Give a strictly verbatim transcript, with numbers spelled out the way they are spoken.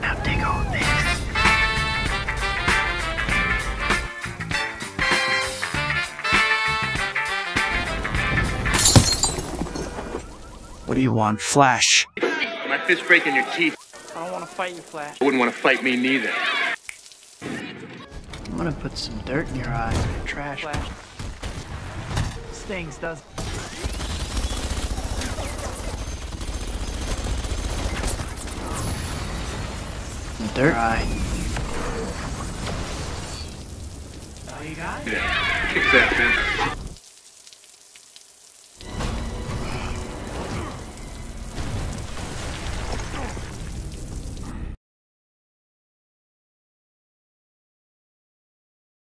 Now take all this. What do you want, Flash? My fist breaking your teeth. I don't want to fight you, Flash. I wouldn't want to fight me neither. I'm gonna put some dirt in your eyes. Trash. Flash. Stings, does. Dirt eye. Oh, you got it? Yeah. Kick that, man.